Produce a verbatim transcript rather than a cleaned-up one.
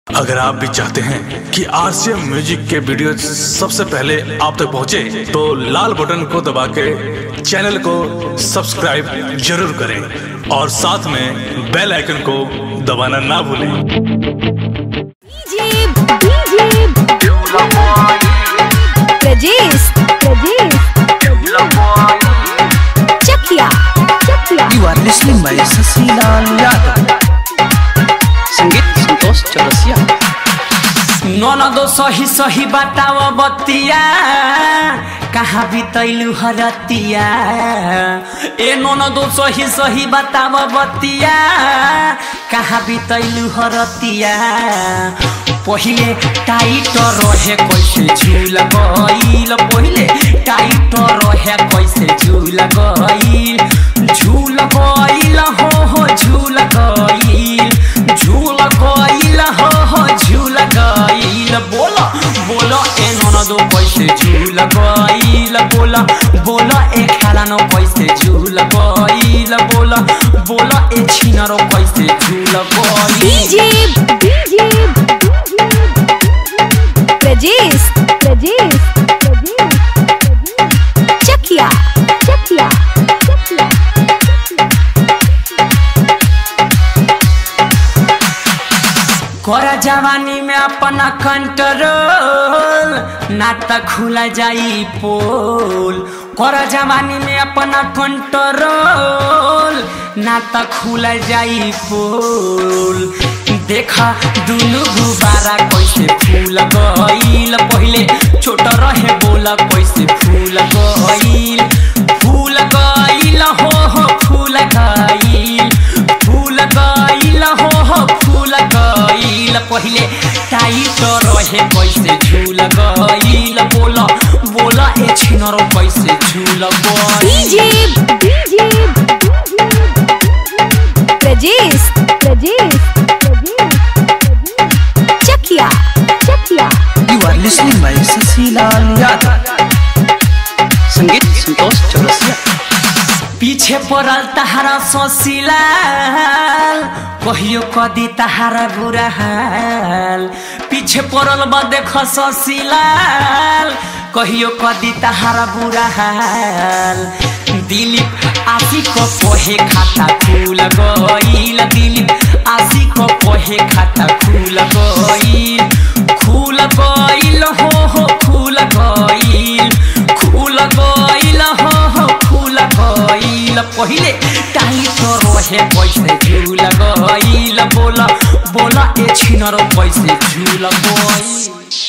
अगर आप भी चाहते हैं कि आरसीएम म्यूजिक के वीडियो सबसे पहले आप तक पहुंचे, तो लाल बटन को दबा के चैनल को सब्सक्राइब जरूर करें और साथ में बेल आइकन को दबाना ना भूलें। DJ DJ Prajesh Prajesh Chakia Chakia You are listening by Sasilal Yadav. संगीत संतोष चौरसिया। ननदो सही सही बताव बतिया, कहाँ बितैलु हरतिया। ए ननदो सही सही बताव बतिया, कहाँ बितैलु हरतिया। पहिले टाइट रहे कैसे झूल गईल, पहिले टाइट रहे कैसे झूल गईल, झूल गईल हो हो झूल गईल, झूल गईल हो हो झूल गईल। बोला बोला ए ननदो कैसे झूल गईल, बोला बोला ए खेलानो कैसे झूल गईल, बोला बोला ए छिनरो कैसे झूल गईल। डीजे डीजे प्रजेश प्रजेश चकिया चकिया चकिया कर जवानी में अपना कंट्रोल, ना त खुला जाई पोल। कर जवानी में अपना कंट्रोल, ना त खुला जाई पोल। देखा दुनु गुबारा कैसे फूल गईल, पहिले छोट रहे बोला कैसे फूल गईल, फूल गईल हो हो फूल गईल, फूल गईल हो हो फूल गईल। पहिले टाइट रहे कैसे झूल गईल, बोला बोला ए छिनरो कैसे झूल गईल। DJ DJ Prajesh Prajesh Chakia Chakia You are listening by Sasilal Yadav. संगीत संतोष चौरसिया। पीछे पड़ल तहारा ससिलाल, कहियो कदी तहारा बुरा हाल। पीछे पड़ल बा देख ससिलाल, कहियो कदी तहारा बुरा हाल। दिलीप आशिक को पोहे खाता फूल गईल, दिलीप आशिक को पोहे खाता फूल गईल, फूल गईल हो हो फूल गईल, फूल गईल हो हो फूल गईल। पहिले टाइट रहे कैसे झूल गईल, बोला बोला ए छिनरो कैसे झूल गईल।